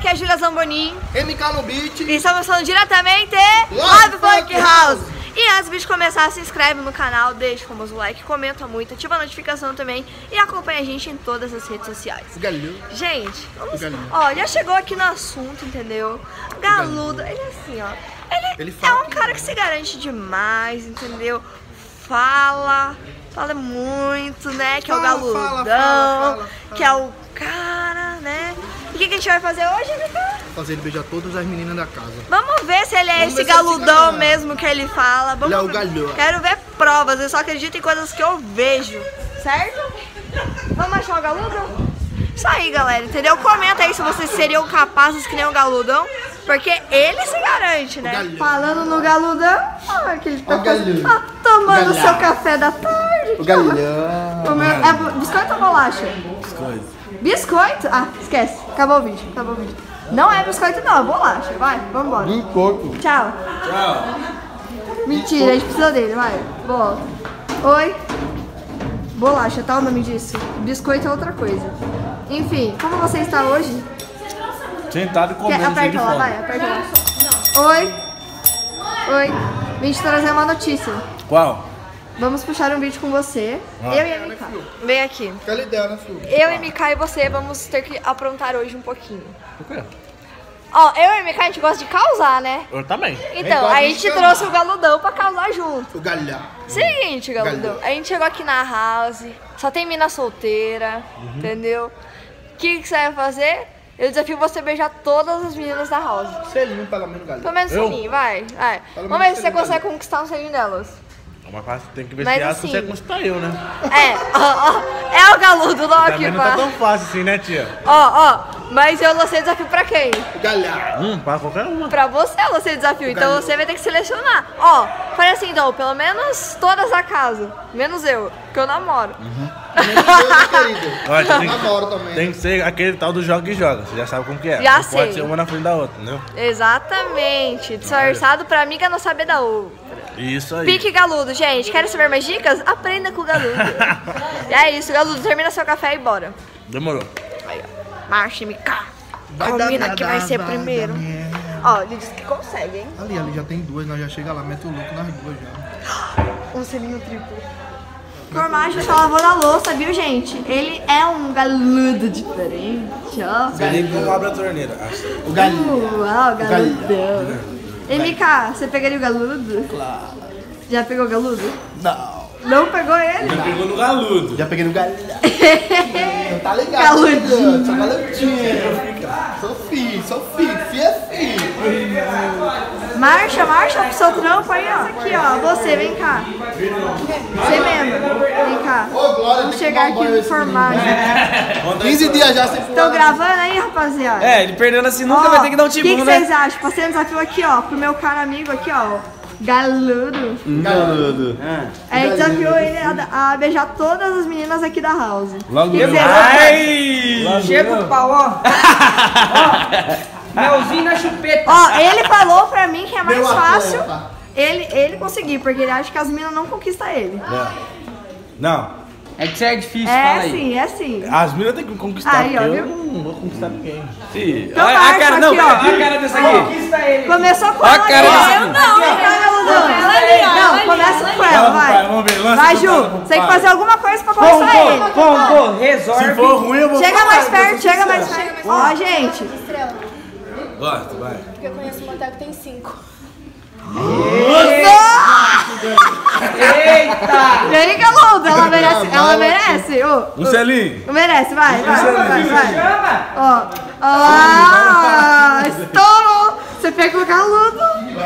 aqui é a Júlia Zamboni. MK no beat. E estamos falando diretamente lá do Funk House. E antes de começar, se inscreve no canal, deixa o famoso like, comenta muito, ativa a notificação também e acompanha a gente em todas as redes sociais. Gente, vamos... Ó, já chegou aqui no assunto, entendeu? Galudo, ele é assim, ó. Ele é um cara que se garante demais, entendeu? Fala muito, né? Que é o galudão, que é o cara, né? E o que a gente vai fazer hoje, Vitor? Fazer ele beijar todas as meninas da casa. Vamos ver se ele é esse galudão mesmo que ele fala. Vamos ele é o galhão. Quero ver provas, eu só acredito em coisas que eu vejo, certo? Vamos achar o galudo? Isso aí, galera, entendeu? Comenta aí se vocês seriam capazes que nem o galudão, porque ele se garante, né? Falando no galudão, que ele tá tomando seu café da tarde. O galhão. É biscoito ou bolacha? Biscoito. Biscoito? Ah, esquece. Acabou o vídeo, acabou o vídeo. Não é biscoito não, é bolacha. Vai, vamos embora. Biscoito. Tchau. Tchau. Mentira, a gente precisa dele, vai. Volta. Oi. Bolacha, tá o nome disso? Biscoito é outra coisa. Enfim, como você está hoje? Sentado e comendo. Aperta lá, vai, aperta lá. Oi. Oi. Vim te trazer uma notícia. Qual? Vamos puxar um vídeo com você, eu e a MK. Vem aqui. Aquela ideia, né, filho? Eu, MK e você vamos ter que aprontar hoje um pouquinho. Por quê? Ó, eu e a MK a gente gosta de causar, né? Eu também. Então, a gente trouxe o galudão pra causar junto. O galhão. Seguinte, galudão. A gente chegou aqui na house, só tem mina solteira, entendeu? O que você vai fazer? Eu desafio você a beijar todas as meninas da house. Selinho, pelo menos, galhão. Pelo menos selinho, vai. Vamos ver se você consegue conquistar um selinho delas. Mas tem que ver Mas se assim, você conquistar eu, né? É o galudo logo aqui, Também não tá tão fácil assim, né, tia? Mas eu lancei desafio pra quem? O galhão. Pra qualquer uma. Pra você eu lancei desafio, então você vai ter que selecionar. Ó, faz assim então, pelo menos todas da casa, menos eu, que eu namoro. Menos eu, né, querido? Olha, Eu namoro também. Tem que ser aquele tal do joga e joga, você já sabe como que é. Já não sei. Pode ser uma na frente da outra, entendeu? Exatamente, disfarçado pra amiga não saber da outra. Isso aí. Pique galudo, gente. Querem saber mais dicas? Aprenda com o galudo. E é isso, galudo. Termina seu café e bora. Demorou. Aí, ó. Marcha, MK. Combina que vai ser primeiro. Ó, ele disse que consegue, hein? Ali já tem duas, nós já chega lá, mete o louco nas duas já. Um selinho triplo. Por mais que só lavou da louça, viu, gente? Ele é um galudo diferente, ó. Selinho como abre a torneira. O galhão. Uau, galudão. MK, você pegaria o galudo? Claro. Já pegou o galudo? Não. Não pegou ele? Já pegou no galudo. Já peguei no galhão. Tá ligado? Galudinho. Sou galudinho. Sou filho é filho. Marcha pro seu trampo aí, ó. Aqui, ó. Você, vem cá. Você mesmo. Vem cá. Vamos chegar aqui no formato. 15 dias já sem Estão gravando aí, rapaziada? É, ele perdendo assim nunca vai ter que dar um timão, né? O que né? vocês acham? Passei um desafio aqui, ó, pro meu caro amigo aqui, ó. Galudo. Galudo. A gente desafiou ele a beijar todas as meninas aqui da house. Logo eu. Ai! Chega o pau, ó. Melzinho na chupeta. Ó, ele falou pra mim que é mais fácil ele conseguir, porque ele acha que as meninas não conquistam ele. Não. É que isso é difícil, fala aí. É sim. As meninas tem que conquistar, Aí, ó, porque viu? eu não vou conquistar ninguém. Sim. Então Olha a marcha cara, não, aqui, ó. olha a cara dessa aqui. Começou com Ó a ela cara aqui, ó. desse Eu não, galudão. Não, começa com ela, vai. Vamos ver, lança. Vai, Ju. Você tem que fazer alguma coisa pra começar ele. Pombo, resolve. Se for ruim, eu vou Chega mais perto, chega mais perto. Ó, gente. Gosto, vai. Porque eu conheço uma até que tem 5. Eita! E aí, galudo, ela merece. Um selinho. Merece, vai. Chama! Ó, estourou. Você pegou o galudo.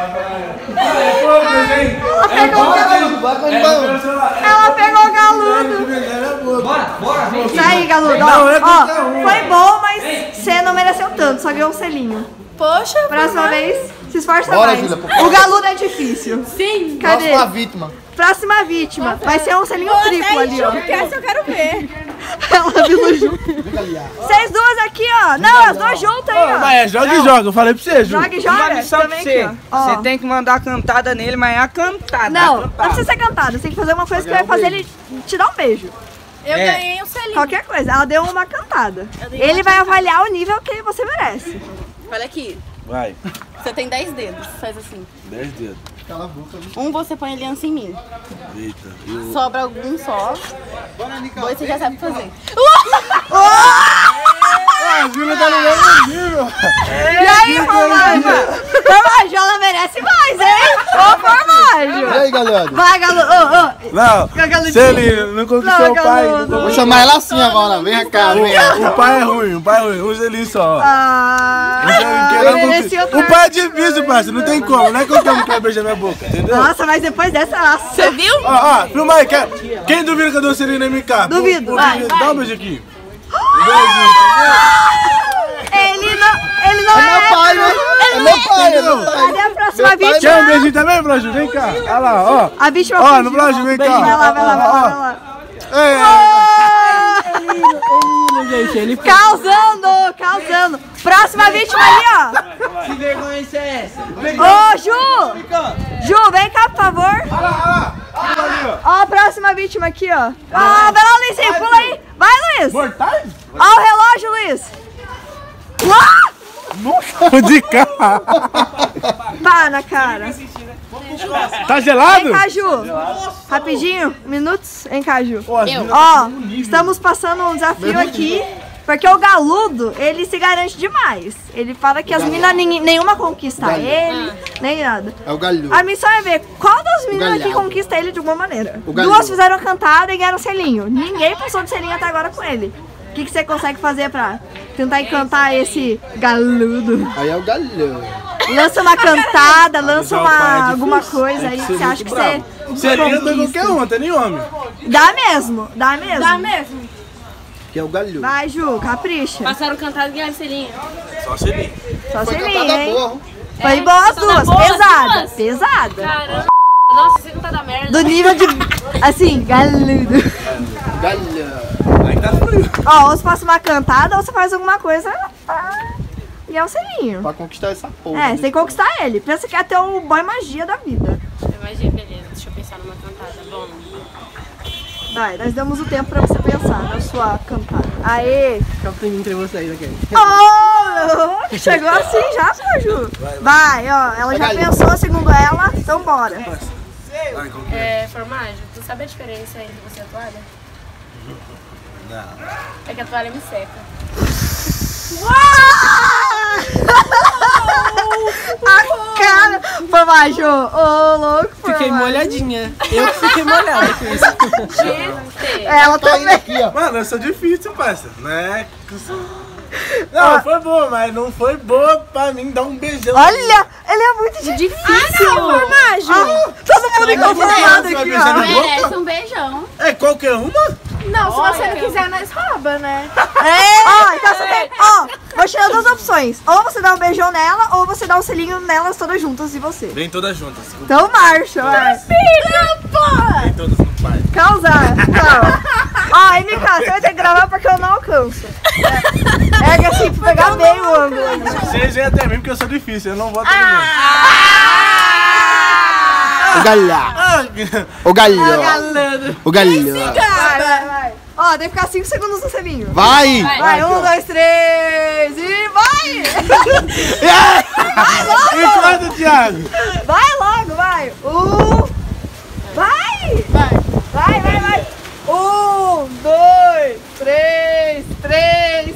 Ela pegou o galudo. Bora, vem. Isso aí, galudo. Ó, foi bom, mas você não mereceu tanto, só ganhou um selinho. Poxa, Próxima vez, se esforça Bora, mais. Júlia, O galudo é difícil. sim. Cadê? Próxima vítima. Próxima vítima. Vai ser um selinho triplo ali, ó. Porque essa eu quero ver. Ela viu junto. Vocês duas aqui, ó. Não, as duas juntas aí, ó. Mas joga e joga, eu falei pra você, Ju. Joga e Uma joga. missão pra Também você. aqui, ó. Você tem que mandar a cantada nele, mas é a cantada. Não, não precisa ser cantada. Você tem que fazer uma coisa que vai fazer ele te dar um beijo. Eu ganhei um selinho. Qualquer coisa. Ela deu uma cantada. Ele vai avaliar o nível que você merece. Olha aqui. Vai. Você tem 10 dedos. Faz assim. 10 dedos. Cala a boca. Um você põe aliança em mim. Eita. Sobra algum só. Dois você já sabe fazer. A Júlia tá no mesmo nível. E aí, Formaggio? Formaggio, ela merece mais, hein? Ô, Formaggio. E aí, galera? Vai, Galo. Não, Galudinho. se ele não conquistou o pai... Galudo. Vou chamar ela assim agora. Vem cá, vem cá. O pai é ruim, um gelinho só. Ah, Ele merecia o pai é difícil, parceiro, não tem como, não é qualquer um que vai beijar minha boca, entendeu? Nossa, mas depois dessa, nossa. Você viu? Ó, filma aí, quem duvida que eu dou selinho na MK? Duvido. Dá um beijo aqui. Ele não É meu pai, né? É meu pai, é meu pai. Cadê a próxima Meu pai vítima? Quer um beijinho também, Flávio? Vem cá, olha lá, ó. A vítima Ó, fingiu. no Flávio, vem cá. Vai lá. Ei, Causando. Próxima vítima ali, ó. Que vergonha isso é essa? Ô, Ju, vem cá, por favor. Ó, a próxima vítima aqui, ó. Ó, vai lá, Luizinho, pula aí. Vai, Luiz. mortais? Ó o relógio, Luiz. Uau! De cá. Pá na cara. Tá gelado? Vem cá, Ju. Rapidinho, minutos. Vem cá, Ju. Eu. Ó, estamos passando um desafio aqui. Porque o Galudo, ele se garante demais. Ele fala que as minas, nenhuma conquista ele, nem nada. É o galho. A missão é ver qual das meninas que galhão. conquista ele de alguma maneira. O galhão. Duas fizeram cantada e ganharam selinho. Ninguém passou de selinho até agora com ele. O que você consegue fazer pra tentar encantar esse Galudo? Aí é o galho. Lança uma cantada, lança Mas o pai é difícil. alguma coisa aí Tem que que você ser acha que muito você bravo. Selinho tem qualquer um, até nem homem. Dá mesmo, dá mesmo. Dá mesmo. Que é o galho. Vai, Ju, capricha. Passaram cantado e ganharam selinho. Só selinho. Só Foi selinho, cantada hein? boa. Foi boa as Só duas, dá boa as pesada, duas? pesada. Caramba. Nossa, você não tá da merda. Do nível de, assim, Galudo. Galho. Aí tá frio. Ó, ou você faz uma cantada ou você faz alguma coisa e é o selinho. Pra conquistar essa porra. É, você tem que conquistar ele. Pensa que é ter o boy magia da vida. Imagina, beleza. Deixa eu pensar numa cantada. Bom. Vai, nós damos o tempo pra você pensar na sua cantada. Aê! Canta em mim entre vocês aqui. Oh! Chegou assim já, pô, Ju? Vai, ó. Ela já pensou, segundo ela, então bora. Formaggio, tu sabe a diferença entre você e a toalha? Não. É que a toalha me seca. A cara! Formaggio! Ô, louco, Fiquei Formaggio. molhadinha. Eu que fiquei molhada com isso. Ela Tá indo também. aqui, ó. Mano, eu sou difícil, parça. Né? Não, foi boa, mas não foi boa pra mim dar um beijão. Olha, ele é muito difícil. Formaggio! Todo mundo inconformado aqui, ó. Merece um beijão. É qualquer uma? Não, se você não quiser, nós rouba, né? Ó, então você tem. Ó, vou te dar duas opções. Ou você dá um beijão nela, ou você dá um selinho nelas todas juntas e você. Vem todas juntas. Então marcha, vai. Vem todas no pai. Causar. Ó, MK, você vai ter que gravar porque eu não alcanço. É assim, pra pegar bem o ângulo. Vocês vêm até mim porque eu sou difícil, eu não vou até ninguém. O galho. O galho. O galho. Vai. Ó, tem que ficar 5 segundos no selinho. Vai. Vai, 1, 2, 3 e vai! Enquanto, Thiago. Vai logo, vai! Vai! Vai! 1, 2, 3.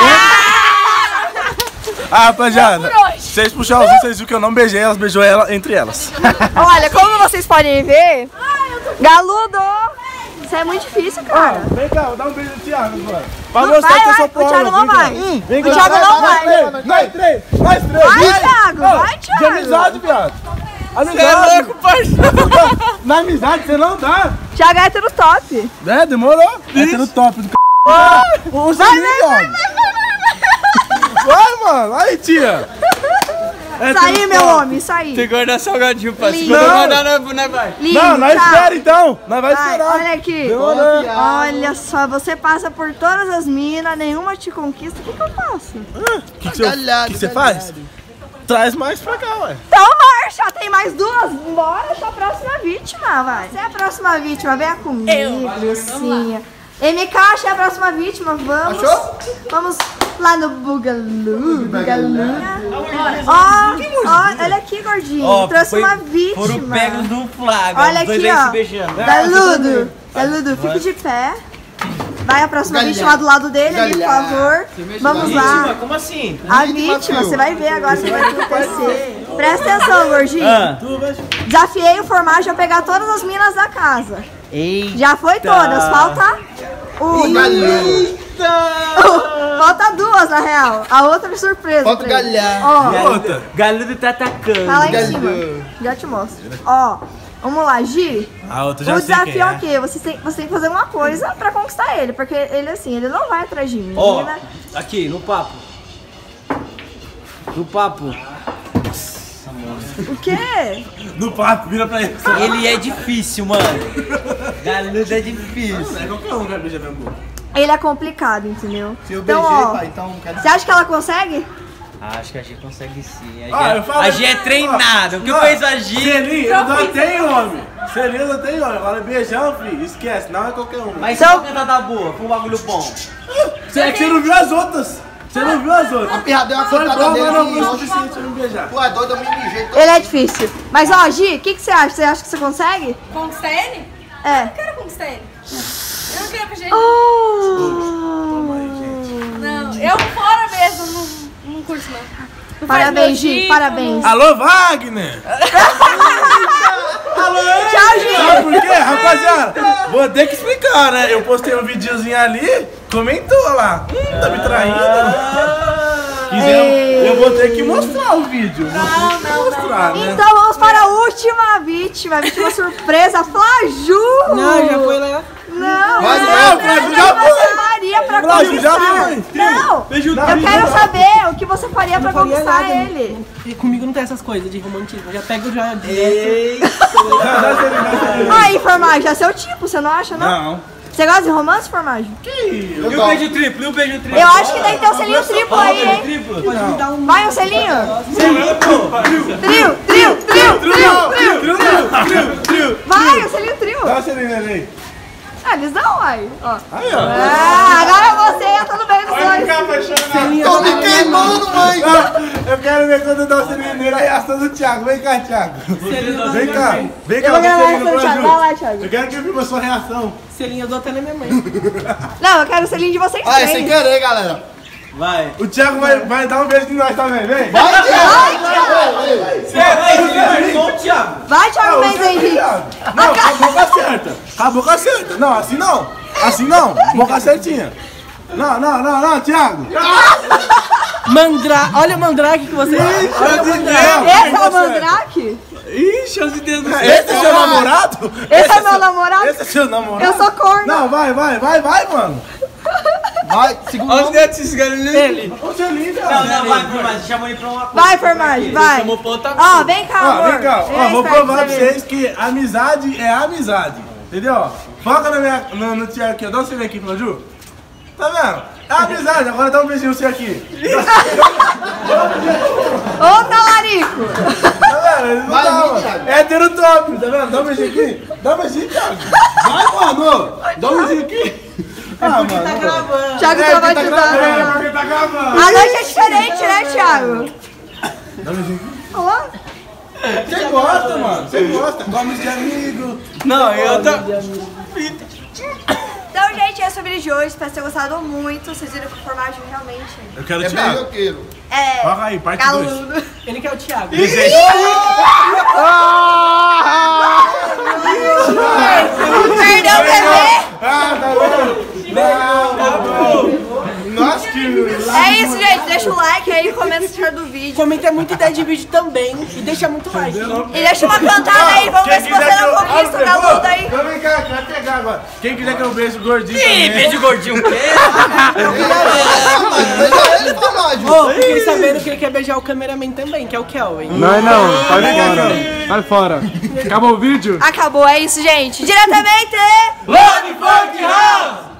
Ah, rapaziada, vocês puxaram os vocês viram que eu não beijei, elas beijou ela entre elas. Olha, como vocês podem ver, Galudo, isso é muito difícil, cara. Vem cá, vou dar um beijo no Thiago agora. Pra Não mostrar vai, que eu vai, sou o prova. Thiago não vai. Vem O cá. Thiago não vai. Nós três. Vai, Thiago, vai, De Thiago. amizade, viado. Você é louco, parceiro. Na amizade você não dá. Thiago é hétero top. É, demorou. Esse é no top do c... O viado. Vai, mano. Aí, tia. É Isso aí, tudo meu top. homem, isso aí. Tem que guardar salgadinho, parceiro. Lindo. Quando eu guardar, nós vai. Lindo, Não, nós tá. espera então. Nós vai Vai, esperar. olha aqui. Demorou. Olha só, você passa por todas as minas, nenhuma te conquista. O que eu faço? O que você faz? Traz mais pra cá, ué. Então marcha, tem mais duas. Bora, sua próxima vítima, vai. Você é a próxima vítima, venha comigo, Lucinha. MK, achei a próxima vítima. Vamos. Achou? Vamos lá no Bugalu. Ó, olha aqui, gordinho. Trouxe uma vítima. Foram pegos no flagra. Olha os dois aqui, aí ó. se beijando. Galudo, fique de pé. Vai a próxima vítima lá do lado dele, ali, por favor. Vamos lá. Como assim? A vítima, você vai ver agora o que vai acontecer. Presta atenção, gordinho. Desafiei o Formagem a pegar todas as minas da casa. Eita. Já foi todas, falta uma. Falta duas, na real. A outra é surpresa. Falta o pra ele. galhar. Ó, Galudo tá atacando. tá lá em cima. Já te mostro. Ó, vamos lá, Gi. A outra já O sei desafio quem é o é. quê? Você tem que fazer uma coisa pra conquistar ele. Porque ele, assim, ele não vai atrás de mim. Ó, Né? aqui, no papo. No papo. O quê? No papo, vira pra ele. Ele é difícil, mano. Galudo é difícil. Qualquer um vai beijar minha boca. Ele é complicado, entendeu? Se eu Então, beijei, ó, pai, então... você acha que ela consegue? Acho que a G consegue sim. Eu falo- A G é treinada. O que eu conheço a G? Selinho, eu não tenho homem. Selinho, eu não tenho homem. Agora beijão, filho, esquece, não é qualquer um. Mas se Então- a cantada boa, foi um bagulho bom. Você é que você não viu as outras. Você não viu as outras. A pirra deu uma Foi cantada bom, dele mas não foi e... o suficiente pra me beijar. Tu é doido, eu me mijei. Ele é difícil. Mas, ó, Gi, o que você acha? Você acha que você consegue? Conquistar ele? É. Eu quero conquistar ele. Eu não quero pra gente. Não, eu fora mesmo, não curso não. Não faz Parabéns, Gi, elogio, parabéns. Alô, Wagner! Tchau, Gi. Sabe por quê, rapaziada? Vou ter que explicar, né? Eu postei um videozinho ali, comentou lá. Tá me traindo? Eu vou ter que mostrar o vídeo. Vou ter que mostrar, né? Então vamos para a última vítima surpresa, Flaju! Não, já foi lá. Não, Mas não, não, Flaju o já que você foi. faria pra Flaju já conquistar? foi. Não, Beijo eu quero saber o que você faria pra faria conquistar nada. ele. E comigo não tem essas coisas de romantismo. Eu já pego já direto. Eita. Aí, Formagem, é seu tipo, você não acha, não? Não. Você gosta de romance, Formagem? E o beijo triplo? E o beijo triplo? Eu acho que daí tem um selinho triplo aí, hein? Triplo? Pode me dar um. Vai um selinho? Selinho, pô. Trio! Vai, um selinho trio! Dá uma selinha ali. Ah, eles dão, aí. Ó. Aí, ó. Ah, agora você entra no meio dos dois. Tô me queimando, mãe. Eu quero ver quando eu dou o selinho nele, a reação do Thiago. Vem cá, Thiago. Vem cá. Vem cá, Eu vou gravar selinho essa do pra Thiago. Ju. Vai lá, Thiago. Eu quero que eu viva a sua reação. Selinho eu dou até na minha mãe. Não, eu quero o selinho de vocês Ah, é sem três. querer, galera. Vai. O Thiago vai dar um beijo de nós também, vem. Vai, Thiago. Thiago. Vai, Thiago Mendes aí, gente. Não, com a boca certa. Com a boca certa. Não, assim não. Assim não. Boca certinha. Não, Thiago. Olha o mandrake que você. Olha o mandrake. Esse é o Mandrake? Ixi, os dedos do Esse é seu namorado? Esse é meu namorado? Esse é seu namorado? Eu sou corno. Não, vai, mano. Vai, segura. Olha os dedos desses caras ali. Ô, seu lindo, Não, vai, mas chama ele pra uma coisa. Vai, Formagem, vai. Chamou pra outra Ó, vem cá, Ó, amor. vem cá, ó, vou espera, provar pra você ver. vocês que amizade é amizade, entendeu? Foca no Thiago aqui, ó, dá um selinho aqui pra Ju. Tá vendo? É amizade, agora dá um beijinho você aqui. Ô, talarico. Tá vendo? Ele não Vai, dá, vem, mano. Thiago. É hétero top, tá vendo? Dá um beijinho aqui. Dá um beijinho, Thiago. Vai, mano. Dá um beijinho aqui. Ah, mano. Tá gravando. Thiago É, porque tá traumatizado. gravando, porque tá gravando. A noite é diferente, né, Thiago? Dá um beijinho aqui. Ó. Você gosta, mano. Você gosta. Come de amigo. Não, eu tô... Então, gente, esse é o vídeo de hoje. Espero ter gostado muito. Vocês viram que o Formagem realmente Eu quero É Thiago. beijoqueiro. é Foca aí, parte 2. caludo. Ele quer o Thiago. Perdeu o bebê. Ah, tá bom. Não. Nossa, que... É isso, gente. Deixa o like aí, comenta se gostou do vídeo. Comenta muita ideia de vídeo também. E deixa muito like. E deixa uma cantada aí. Vamos ver se você não conquista o galudo aí. Vem cá, vai pegar agora. Quem quiser que eu beijo o gordinho Ih, também. beijo gordinho o quê? Beija ele, Formagem. Ô, fiquei sabendo que ele quer beijar o cameraman também, que é o Kelvin. Não, sai fora. Sai fora. Acabou o vídeo? Acabou, é isso, gente. Diretamente... Love Funk House!